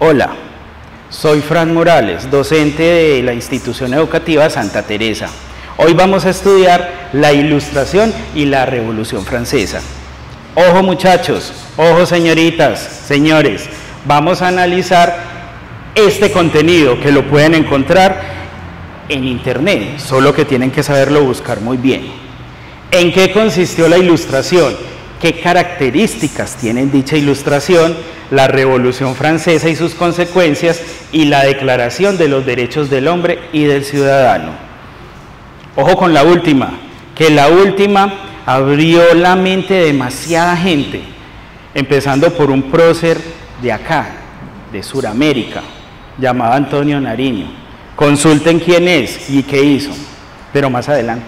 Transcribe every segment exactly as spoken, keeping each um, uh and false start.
Hola, soy Fran Morales, docente de la institución educativa Santa Teresa. Hoy vamos a estudiar la Ilustración y la Revolución Francesa. Ojo muchachos, ojo señoritas, señores, vamos a analizar este contenido que lo pueden encontrar en internet, solo que tienen que saberlo buscar muy bien. ¿En qué consistió la Ilustración? ¿Qué características tienen dicha ilustración? La Revolución Francesa y sus consecuencias y la Declaración de los Derechos del Hombre y del Ciudadano. Ojo con la última, que la última abrió la mente de demasiada gente, empezando por un prócer de acá, de Sudamérica, llamado Antonio Nariño. Consulten quién es y qué hizo, pero más adelante.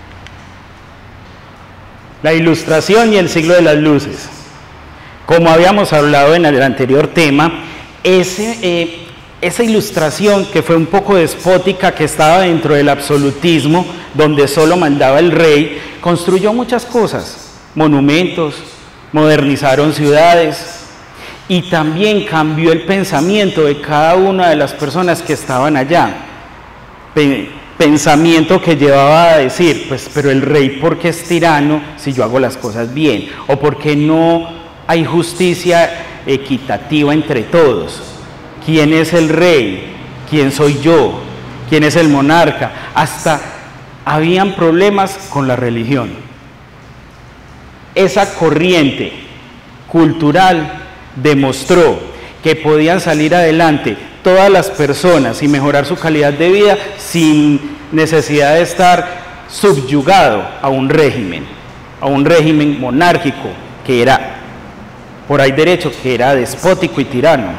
La Ilustración y el siglo de las luces. Como habíamos hablado en el anterior tema, ese, eh, esa ilustración que fue un poco despótica, que estaba dentro del absolutismo, donde solo mandaba el rey, construyó muchas cosas, monumentos, modernizaron ciudades y también cambió el pensamiento de cada una de las personas que estaban allá. Pensamiento que llevaba a decir, pues, pero el rey, ¿por qué es tirano si yo hago las cosas bien? ¿O por qué no hay justicia equitativa entre todos? ¿Quién es el rey? ¿Quién soy yo? ¿Quién es el monarca? Hasta habían problemas con la religión. Esa corriente cultural demostró que podían salir adelante todas las personas y mejorar su calidad de vida sin necesidad de estar subyugado a un régimen, a un régimen monárquico que era, por ahí derecho, que era despótico y tirano.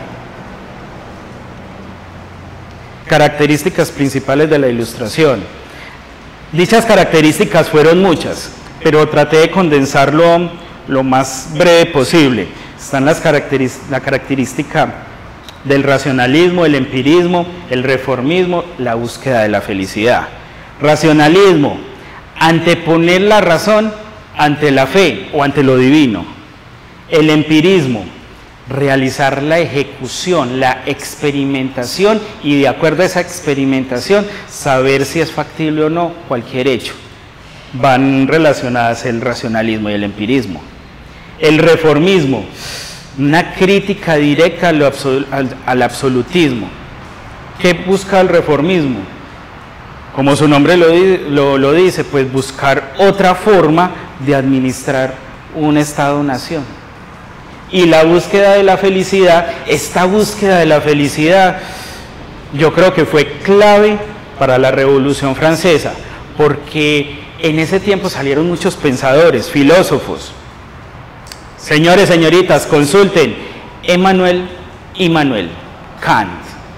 Características principales de la Ilustración. Dichas características fueron muchas, pero traté de condensarlo lo más breve posible. Están las características, la característica del racionalismo, el empirismo, el reformismo, la búsqueda de la felicidad. Racionalismo, anteponer la razón ante la fe o ante lo divino. El empirismo, realizar la ejecución, la experimentación y de acuerdo a esa experimentación saber si es factible o no cualquier hecho. Van relacionadas el racionalismo y el empirismo. El reformismo, una crítica directa al, absol al, al absolutismo. ¿Qué busca el reformismo? Como su nombre lo, lo, lo dice, pues buscar otra forma de administrar un Estado-nación. Y la búsqueda de la felicidad, esta búsqueda de la felicidad, yo creo que fue clave para la Revolución Francesa, porque en ese tiempo salieron muchos pensadores, filósofos. Señores, señoritas, consulten Emmanuel Immanuel Kant.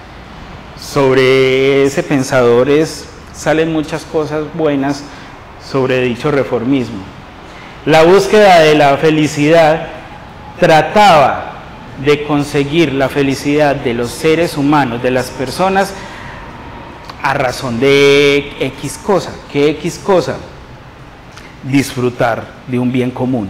Sobre ese pensador es, salen muchas cosas buenas sobre dicho reformismo. La búsqueda de la felicidad trataba de conseguir la felicidad de los seres humanos, de las personas, a razón de X cosa. ¿Qué X cosa? Disfrutar de un bien común.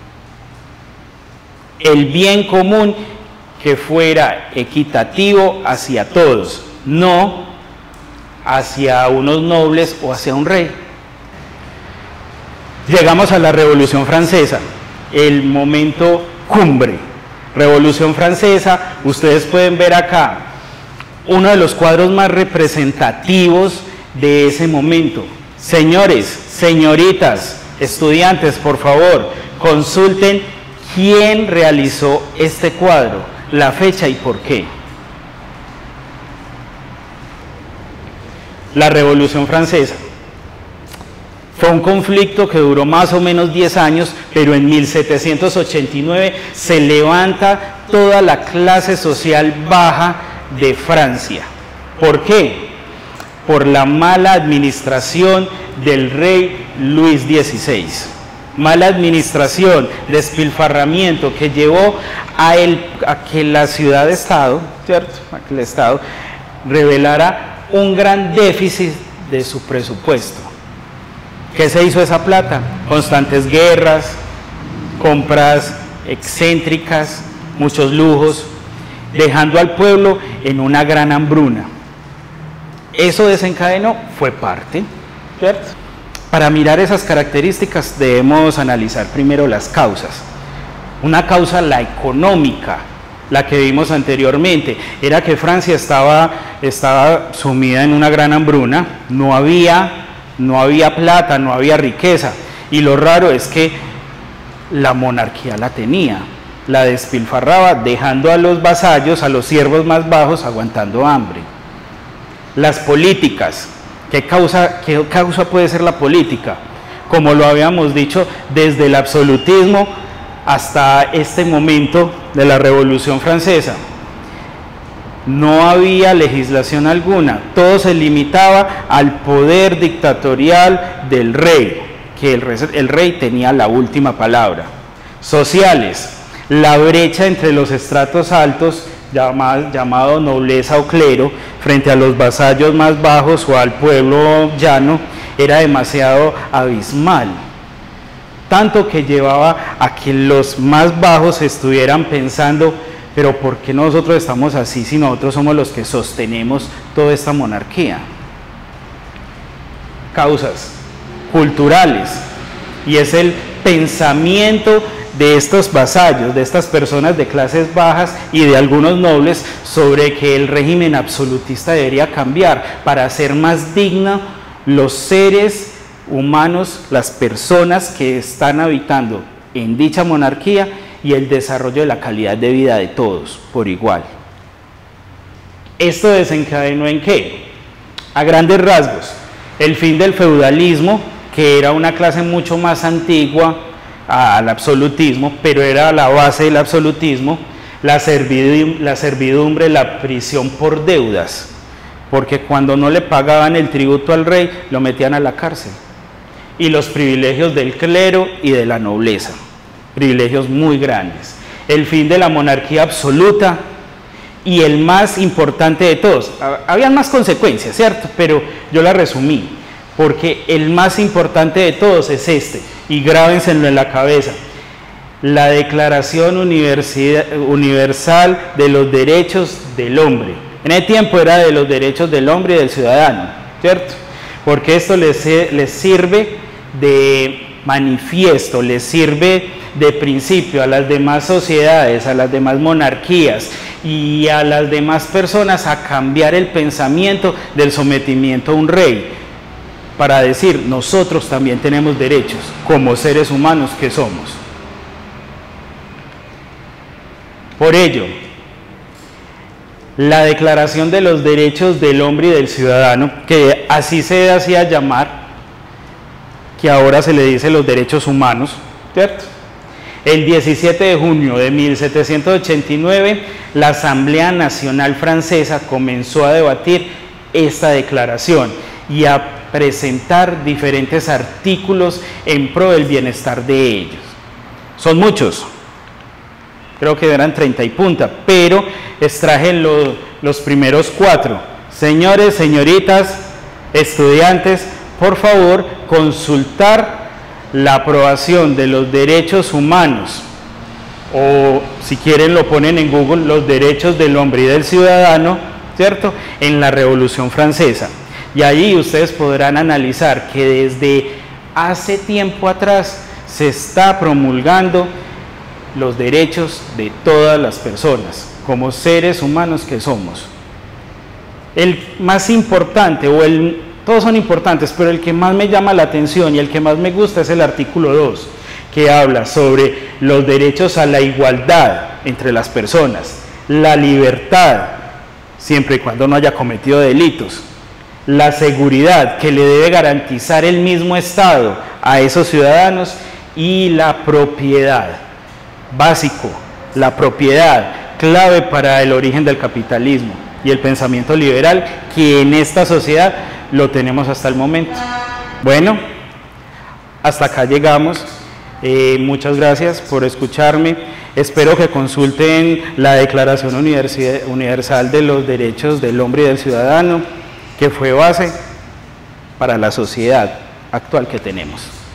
El bien común que fuera equitativo hacia todos, no hacia unos nobles o hacia un rey. Llegamos a la Revolución Francesa, el momento cumbre. Revolución Francesa, ustedes pueden ver acá uno de los cuadros más representativos de ese momento. Señores, señoritas, estudiantes, por favor, consulten quién realizó este cuadro, la fecha y por qué. La Revolución Francesa fue un conflicto que duró más o menos diez años, pero en mil setecientos ochenta y nueve se levanta toda la clase social baja de Francia. ¿Por qué? Por la mala administración del rey Luis dieciséis. Mala administración, despilfarramiento que llevó a, el, a que la ciudad-estado, ¿cierto? A que el Estado revelara un gran déficit de su presupuesto. ¿Qué se hizo esa plata? Constantes guerras, compras excéntricas, muchos lujos. dejando al pueblo en una gran hambruna. Eso desencadenó, fue parte, ¿cierto? Para mirar esas características debemos analizar primero las causas. Una causa, la económica, la que vimos anteriormente, era que Francia estaba, estaba sumida en una gran hambruna, no había, no había plata, no había riqueza, y lo raro es que la monarquía la tenía, la despilfarraba, dejando a los vasallos, a los siervos más bajos, aguantando hambre. Las políticas, ¿qué causa, qué causa puede ser la política? Como lo habíamos dicho, desde el absolutismo hasta este momento de la Revolución Francesa, no había legislación alguna, todo se limitaba al poder dictatorial del rey, que el rey, el rey tenía la última palabra. Sociales, la brecha entre los estratos altos, llamado, llamado nobleza o clero, frente a los vasallos más bajos o al pueblo llano, era demasiado abismal, tanto que llevaba a que los más bajos estuvieran pensando, pero ¿por qué nosotros estamos así si nosotros somos los que sostenemos toda esta monarquía? Causas culturales, y es el pensamiento de estos vasallos, de estas personas de clases bajas y de algunos nobles, sobre que el régimen absolutista debería cambiar para hacer más digno los seres humanos, las personas que están habitando en dicha monarquía, y el desarrollo de la calidad de vida de todos por igual. ¿Esto desencadenó en qué? A grandes rasgos, el fin del feudalismo, que era una clase mucho más antigua al absolutismo, pero era la base del absolutismo, la servidumbre, la servidumbre, la prisión por deudas, porque cuando no le pagaban el tributo al rey, lo metían a la cárcel, y los privilegios del clero y de la nobleza, privilegios muy grandes, el fin de la monarquía absoluta, y el más importante de todos, habían más consecuencias, ¿cierto? Pero yo la resumí, porque el más importante de todos es este, y grábenselo en la cabeza: la Declaración Universal de los Derechos del Hombre. En ese tiempo era de los derechos del hombre y del ciudadano, ¿cierto? Porque esto les, les sirve de manifiesto, les sirve de principio a las demás sociedades, a las demás monarquías y a las demás personas a cambiar el pensamiento del sometimiento a un rey, para decir, nosotros también tenemos derechos como seres humanos que somos. Por ello, la Declaración de los Derechos del Hombre y del Ciudadano, que así se hacía llamar, que ahora se le dice los derechos humanos, ¿cierto? El diecisiete de junio de mil setecientos ochenta y nueve, la Asamblea Nacional Francesa comenzó a debatir esta declaración y a presentar diferentes artículos en pro del bienestar de ellos. Son muchos, creo que eran treinta y punta, pero extraje los, los primeros cuatro. Señores, señoritas, estudiantes, por favor, consultar la aprobación de los derechos humanos, o si quieren lo ponen en Google, los derechos del hombre y del ciudadano, ¿cierto?, en la Revolución Francesa. Y allí ustedes podrán analizar que desde hace tiempo atrás se está promulgando los derechos de todas las personas, como seres humanos que somos. El más importante, o el, todos son importantes, pero el que más me llama la atención y el que más me gusta es el artículo dos, que habla sobre los derechos a la igualdad entre las personas, la libertad, siempre y cuando no haya cometido delitos, la seguridad que le debe garantizar el mismo Estado a esos ciudadanos, y la propiedad, básico, la propiedad, clave para el origen del capitalismo y el pensamiento liberal, que en esta sociedad lo tenemos hasta el momento. Bueno, hasta acá llegamos. Eh, muchas gracias por escucharme. Espero que consulten la Declaración Universal de los Derechos del Hombre y del Ciudadano, que fue base para la sociedad actual que tenemos.